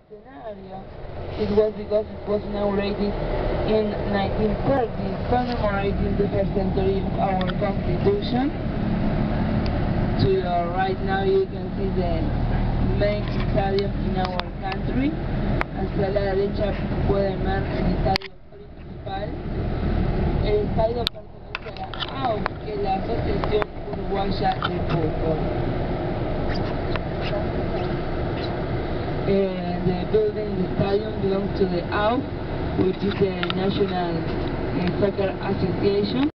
Centenario. It was because it was inaugurated in 1930, commemorating the first century of our Constitution. To your right now you can see the main stadium in our country. Hacia la derecha pueden ver el estadio principal. El estadio pertenece a la AUF, que es la Asociación Uruguaya de Fútbol. The building, the stadium belongs to the AUF, which is the National Soccer Association.